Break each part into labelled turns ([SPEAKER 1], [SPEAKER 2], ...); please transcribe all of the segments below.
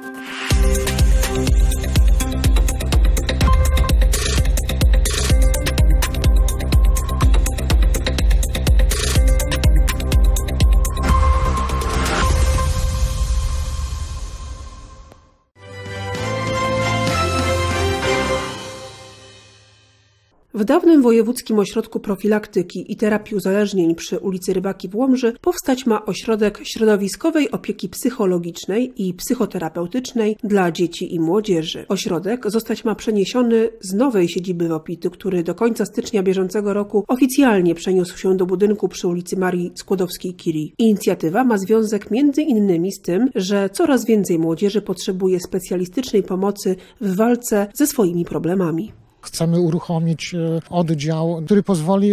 [SPEAKER 1] W dawnym Wojewódzkim Ośrodku Profilaktyki i Terapii Uzależnień przy ulicy Rybaki w Łomży powstać ma ośrodek środowiskowej opieki psychologicznej i psychoterapeutycznej dla dzieci i młodzieży. Ośrodek zostać ma przeniesiony z nowej siedziby WOPIT-u, który do końca stycznia bieżącego roku oficjalnie przeniósł się do budynku przy ulicy Marii Skłodowskiej-Curie. Inicjatywa ma związek m.in. z tym, że coraz więcej młodzieży potrzebuje specjalistycznej pomocy w walce ze swoimi problemami.
[SPEAKER 2] Chcemy uruchomić oddział, który pozwoli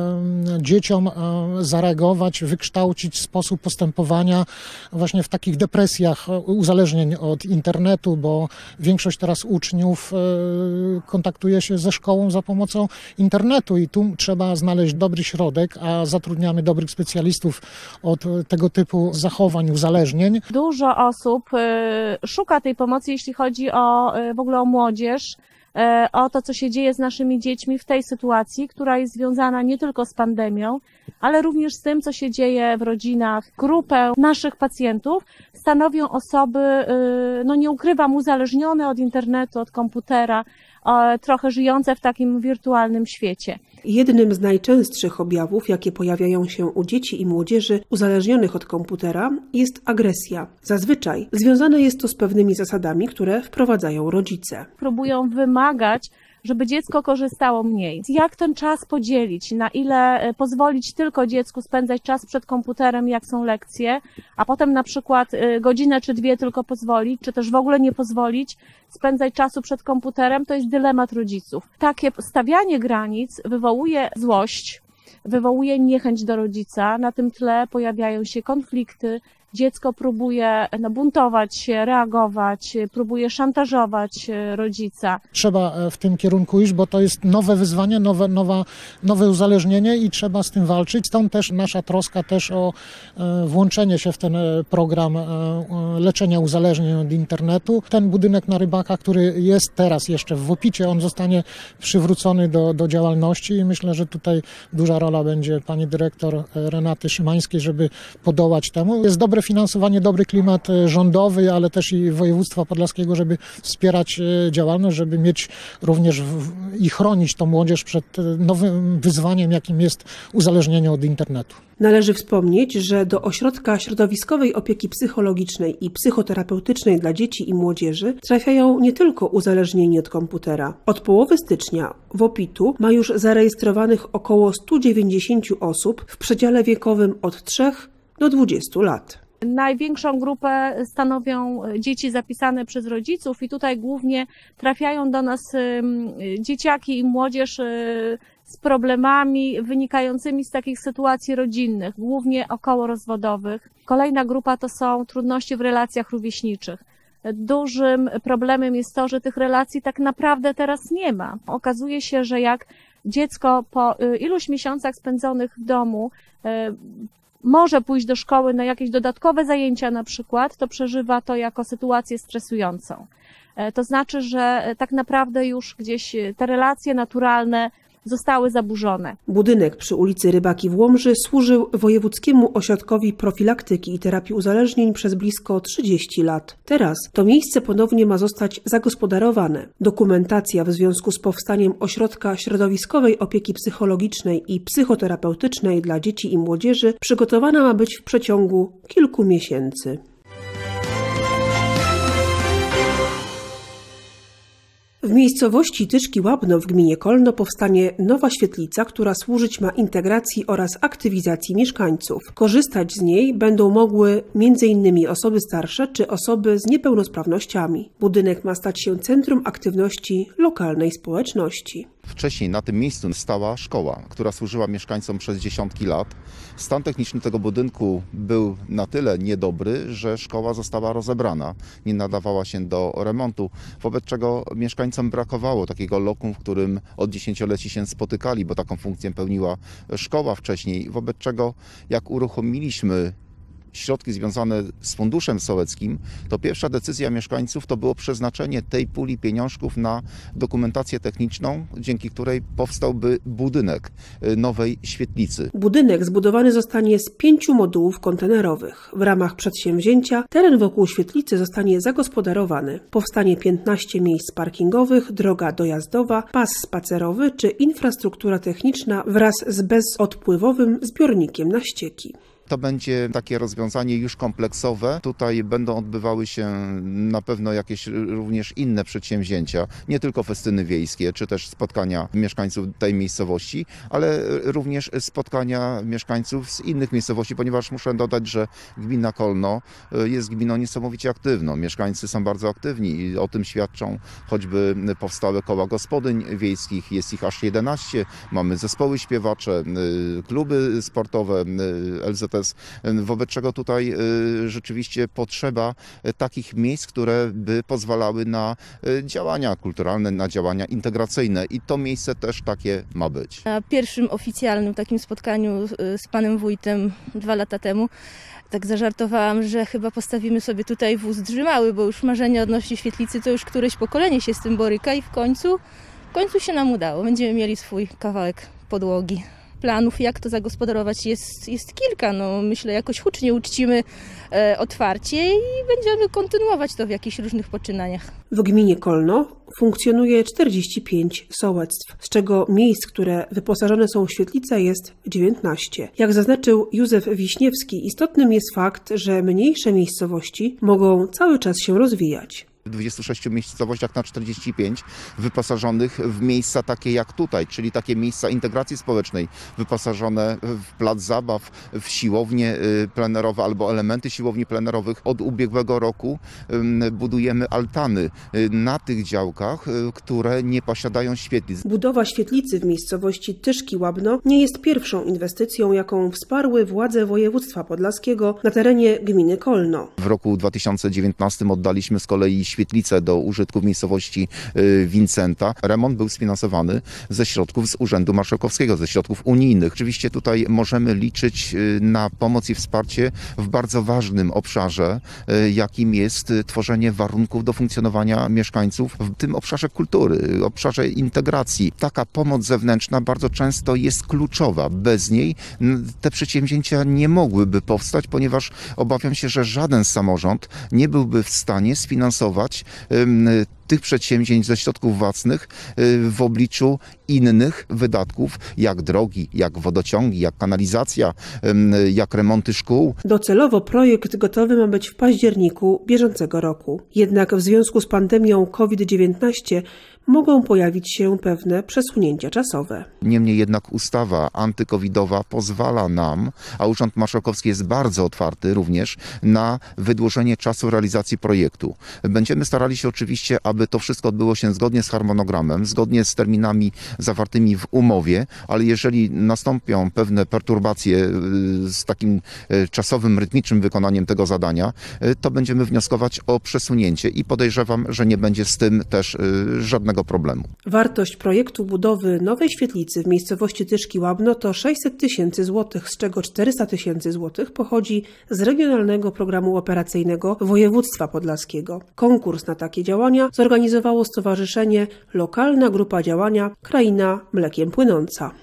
[SPEAKER 2] dzieciom zareagować, wykształcić sposób postępowania właśnie w takich depresjach uzależnień od internetu, bo większość teraz uczniów kontaktuje się ze szkołą za pomocą internetu i tu trzeba znaleźć dobry środek, a zatrudniamy dobrych specjalistów od tego typu zachowań, uzależnień.
[SPEAKER 3] Dużo osób szuka tej pomocy, jeśli chodzi w ogóle o młodzież, o to, co się dzieje z naszymi dziećmi w tej sytuacji, która jest związana nie tylko z pandemią, ale również z tym, co się dzieje w rodzinach. Grupę naszych pacjentów stanowią osoby, nie ukrywam, uzależnione od internetu, od komputera, trochę żyjące w takim wirtualnym świecie.
[SPEAKER 1] Jednym z najczęstszych objawów, jakie pojawiają się u dzieci i młodzieży uzależnionych od komputera, jest agresja. Zazwyczaj związane jest to z pewnymi zasadami, które wprowadzają rodzice.
[SPEAKER 3] Próbują wymagać, żeby dziecko korzystało mniej. Jak ten czas podzielić, na ile pozwolić tylko dziecku spędzać czas przed komputerem, jak są lekcje, a potem na przykład godzinę czy dwie tylko pozwolić, czy też w ogóle nie pozwolić spędzać czasu przed komputerem, to jest dylemat rodziców. Takie stawianie granic wywołuje złość, wywołuje niechęć do rodzica, na tym tle pojawiają się konflikty. Dziecko próbuje buntować się, reagować, próbuje szantażować rodzica.
[SPEAKER 2] Trzeba w tym kierunku iść, bo to jest nowe wyzwanie, nowe uzależnienie i trzeba z tym walczyć. Stąd też nasza troska też o włączenie się w ten program leczenia uzależnień od internetu. Ten budynek na Rybakach, który jest teraz jeszcze w WOPIT-cie, on zostanie przywrócony do działalności i myślę, że tutaj duża rola będzie pani dyrektor Renaty Szymańskiej, żeby podołać temu. Jest dobre finansowanie, dobry klimat rządowy, ale też i województwa podlaskiego, żeby wspierać działalność, żeby mieć również i chronić tą młodzież przed nowym wyzwaniem, jakim jest uzależnienie od internetu.
[SPEAKER 1] Należy wspomnieć, że do ośrodka środowiskowej opieki psychologicznej i psychoterapeutycznej dla dzieci i młodzieży trafiają nie tylko uzależnieni od komputera. Od połowy stycznia WOPIT-u ma już zarejestrowanych około 190 osób w przedziale wiekowym od 3 do 20 lat.
[SPEAKER 3] Największą grupę stanowią dzieci zapisane przez rodziców i tutaj głównie trafiają do nas dzieciaki i młodzież z problemami wynikającymi z takich sytuacji rodzinnych, głównie okołorozwodowych. Kolejna grupa to są trudności w relacjach rówieśniczych. Dużym problemem jest to, że tych relacji tak naprawdę teraz nie ma. Okazuje się, że jak dziecko po iluś miesiącach spędzonych w domu może pójść do szkoły na jakieś dodatkowe zajęcia na przykład, to przeżywa to jako sytuację stresującą. To znaczy, że tak naprawdę już gdzieś te relacje naturalne zostały zaburzone.
[SPEAKER 1] Budynek przy ulicy Rybaki w Łomży służył Wojewódzkiemu Ośrodkowi Profilaktyki i Terapii Uzależnień przez blisko 30 lat. Teraz to miejsce ponownie ma zostać zagospodarowane. Dokumentacja w związku z powstaniem Ośrodka Środowiskowej Opieki Psychologicznej i Psychoterapeutycznej dla dzieci i młodzieży przygotowana ma być w przeciągu kilku miesięcy. W miejscowości Tyszki Łabno w gminie Kolno powstanie nowa świetlica, która służyć ma integracji oraz aktywizacji mieszkańców. Korzystać z niej będą mogły m.in. osoby starsze czy osoby z niepełnosprawnościami. Budynek ma stać się centrum aktywności lokalnej społeczności.
[SPEAKER 4] Wcześniej na tym miejscu stała szkoła, która służyła mieszkańcom przez dziesiątki lat. Stan techniczny tego budynku był na tyle niedobry, że szkoła została rozebrana. Nie nadawała się do remontu, wobec czego mieszkańcom brakowało takiego lokum, w którym od dziesięcioleci się spotykali, bo taką funkcję pełniła szkoła wcześniej. Wobec czego jak uruchomiliśmy środki związane z funduszem sołeckim, to pierwsza decyzja mieszkańców to było przeznaczenie tej puli pieniążków na dokumentację techniczną, dzięki której powstałby budynek nowej świetlicy.
[SPEAKER 1] Budynek zbudowany zostanie z 5 modułów kontenerowych. W ramach przedsięwzięcia teren wokół świetlicy zostanie zagospodarowany. Powstanie 15 miejsc parkingowych, droga dojazdowa, pas spacerowy czy infrastruktura techniczna wraz z bezodpływowym zbiornikiem na ścieki.
[SPEAKER 4] To będzie takie rozwiązanie już kompleksowe. Tutaj będą odbywały się na pewno jakieś również inne przedsięwzięcia, nie tylko festyny wiejskie, czy też spotkania mieszkańców tej miejscowości, ale również spotkania mieszkańców z innych miejscowości, ponieważ muszę dodać, że gmina Kolno jest gminą niesamowicie aktywną. Mieszkańcy są bardzo aktywni i o tym świadczą choćby powstałe koła gospodyń wiejskich. Jest ich aż 11. Mamy zespoły śpiewacze, kluby sportowe, LZS, wobec czego tutaj rzeczywiście potrzeba takich miejsc, które by pozwalały na działania kulturalne, na działania integracyjne i to miejsce też takie ma być.
[SPEAKER 5] Na pierwszym oficjalnym takim spotkaniu z panem wójtem 2 lata temu tak zażartowałam, że chyba postawimy sobie tutaj wóz drzymały, bo już marzenia odnośnie świetlicy to już któreś pokolenie się z tym boryka i w końcu się nam udało. Będziemy mieli swój kawałek podłogi. Planów, jak to zagospodarować jest kilka. Myślę, jakoś hucznie uczcimy otwarcie i będziemy kontynuować to w jakichś różnych poczynaniach.
[SPEAKER 1] W gminie Kolno funkcjonuje 45 sołectw, z czego miejsc, które wyposażone są w świetlice, jest 19. Jak zaznaczył Józef Wiśniewski, istotnym jest fakt, że mniejsze miejscowości mogą cały czas się rozwijać.
[SPEAKER 4] W 26 miejscowościach na 45 wyposażonych w miejsca takie jak tutaj, czyli takie miejsca integracji społecznej, wyposażone w plac zabaw, w siłownie plenerowe albo elementy siłowni plenerowych. Od ubiegłego roku budujemy altany na tych działkach, które nie posiadają świetlic.
[SPEAKER 1] Budowa świetlicy w miejscowości Tyszki Łabno nie jest pierwszą inwestycją, jaką wsparły władze województwa podlaskiego na terenie gminy Kolno.
[SPEAKER 4] W roku 2019 oddaliśmy z kolei świetlicę do użytku w miejscowości Wincenta. Remont był sfinansowany ze środków z Urzędu Marszałkowskiego, ze środków unijnych. Oczywiście tutaj możemy liczyć na pomoc i wsparcie w bardzo ważnym obszarze, jakim jest tworzenie warunków do funkcjonowania mieszkańców w tym obszarze kultury, obszarze integracji. Taka pomoc zewnętrzna bardzo często jest kluczowa. Bez niej te przedsięwzięcia nie mogłyby powstać, ponieważ obawiam się, że żaden samorząd nie byłby w stanie sfinansować tych przedsięwzięć ze środków własnych w obliczu innych wydatków, jak drogi, jak wodociągi, jak kanalizacja, jak remonty szkół.
[SPEAKER 1] Docelowo projekt gotowy ma być w październiku bieżącego roku. Jednak w związku z pandemią COVID-19 mogą pojawić się pewne przesunięcia czasowe.
[SPEAKER 4] Niemniej jednak ustawa antykowidowa pozwala nam, a Urząd Marszałkowski jest bardzo otwarty również na wydłużenie czasu realizacji projektu. Będziemy starali się oczywiście, aby to wszystko odbyło się zgodnie z harmonogramem, zgodnie z terminami zawartymi w umowie, ale jeżeli nastąpią pewne perturbacje z takim czasowym, rytmicznym wykonaniem tego zadania, to będziemy wnioskować o przesunięcie i podejrzewam, że nie będzie z tym też żadnego problemu.
[SPEAKER 1] Wartość projektu budowy nowej świetlicy w miejscowości Tyszki Łabno to 600 000 złotych, z czego 400 000 złotych pochodzi z Regionalnego Programu Operacyjnego Województwa Podlaskiego. Konkurs na takie działania zorganizowało Stowarzyszenie Lokalna Grupa Działania Kraina Mlekiem Płynąca.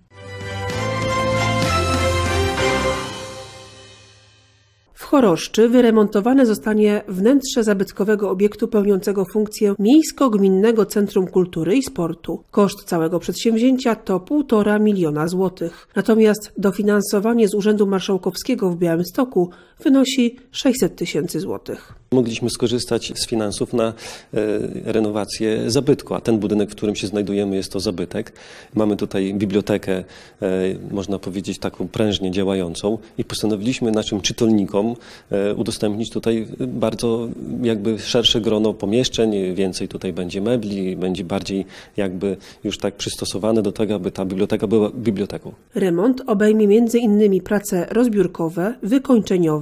[SPEAKER 1] W Choroszczy wyremontowane zostanie wnętrze zabytkowego obiektu pełniącego funkcję Miejsko-Gminnego Centrum Kultury i Sportu. Koszt całego przedsięwzięcia to 1,5 miliona złotych. Natomiast dofinansowanie z Urzędu Marszałkowskiego w Białymstoku wynosi 600 000 złotych.
[SPEAKER 6] Mogliśmy skorzystać z finansów na renowację zabytku, a ten budynek, w którym się znajdujemy, jest to zabytek. Mamy tutaj bibliotekę, można powiedzieć, taką prężnie działającą i postanowiliśmy naszym czytelnikom udostępnić tutaj bardzo jakby szersze grono pomieszczeń, więcej tutaj będzie mebli, będzie bardziej jakby już tak przystosowane do tego, aby ta biblioteka była biblioteką.
[SPEAKER 1] Remont obejmie m.in. prace rozbiórkowe, wykończeniowe,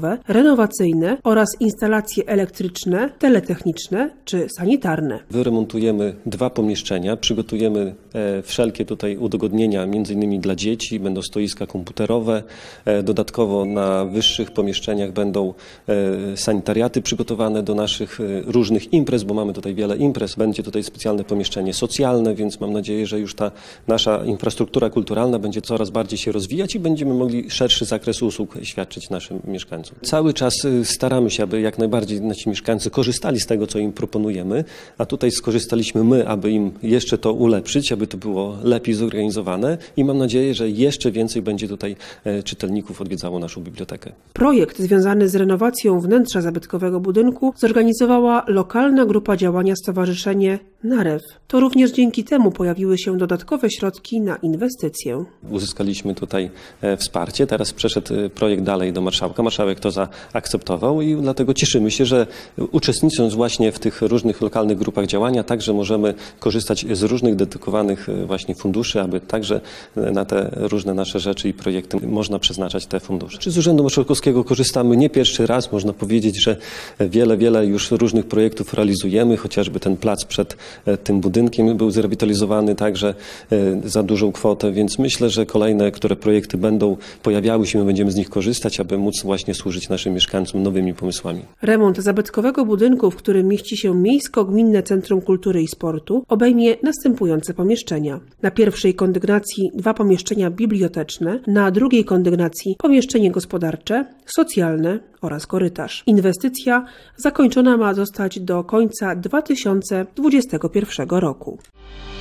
[SPEAKER 1] zabytkowe, renowacyjne oraz instalacje elektryczne, teletechniczne czy sanitarne.
[SPEAKER 6] Wyremontujemy 2 pomieszczenia, przygotujemy wszelkie tutaj udogodnienia, m.in. dla dzieci, będą stoiska komputerowe, dodatkowo na wyższych pomieszczeniach będą sanitariaty przygotowane do naszych różnych imprez, bo mamy tutaj wiele imprez. Będzie tutaj specjalne pomieszczenie socjalne, więc mam nadzieję, że już ta nasza infrastruktura kulturalna będzie coraz bardziej się rozwijać i będziemy mogli szerszy zakres usług świadczyć naszym mieszkańcom. Cały czas staramy się, aby jak najbardziej nasi mieszkańcy korzystali z tego, co im proponujemy, a tutaj skorzystaliśmy my, aby im jeszcze to ulepszyć, aby to było lepiej zorganizowane i mam nadzieję, że jeszcze więcej będzie tutaj czytelników odwiedzało naszą bibliotekę.
[SPEAKER 1] Projekt związany z renowacją wnętrza zabytkowego budynku zorganizowała lokalna grupa działania Stowarzyszenie Narew. To również dzięki temu pojawiły się dodatkowe środki na inwestycję.
[SPEAKER 6] Uzyskaliśmy tutaj wsparcie. Teraz przeszedł projekt dalej do marszałka. Marszałek to zaakceptował i dlatego cieszymy się, że uczestnicząc właśnie w tych różnych lokalnych grupach działania, także możemy korzystać z różnych dedykowanych właśnie funduszy, aby także na te różne nasze rzeczy i projekty można przeznaczać te fundusze. Z Urzędu Marszałkowskiego korzystamy nie pierwszy raz. Można powiedzieć, że wiele już różnych projektów realizujemy, chociażby ten plac przed tym budynkiem był zrewitalizowany także za dużą kwotę, więc myślę, że kolejne, które projekty będą pojawiały się, my będziemy z nich korzystać, aby móc właśnie służyć naszym mieszkańcom nowymi pomysłami.
[SPEAKER 1] Remont zabytkowego budynku, w którym mieści się Miejsko-Gminne Centrum Kultury i Sportu, obejmie następujące pomieszczenia. Na pierwszej kondygnacji 2 pomieszczenia biblioteczne, na drugiej kondygnacji pomieszczenie gospodarcze, socjalne oraz korytarz. Inwestycja zakończona ma zostać do końca 2021 roku.